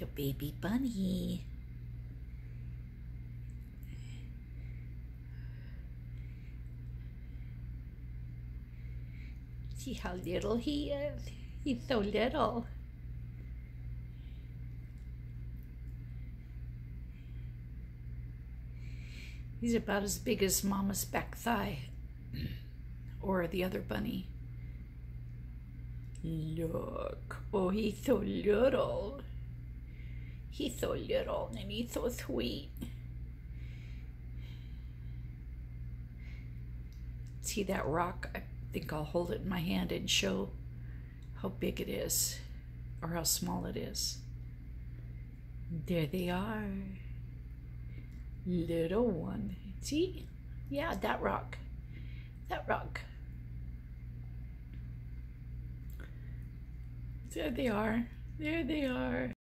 The baby bunny. See how little he is? He's so little. He's about as big as Mama's back thigh, or the other bunny. Look, oh, he's so little. He's so little and he's so sweet. See that rock? I think I'll hold it in my hand and show how big it is, or how small it is. There they are. Little one. See? Yeah, that rock. That rock. There they are. There they are.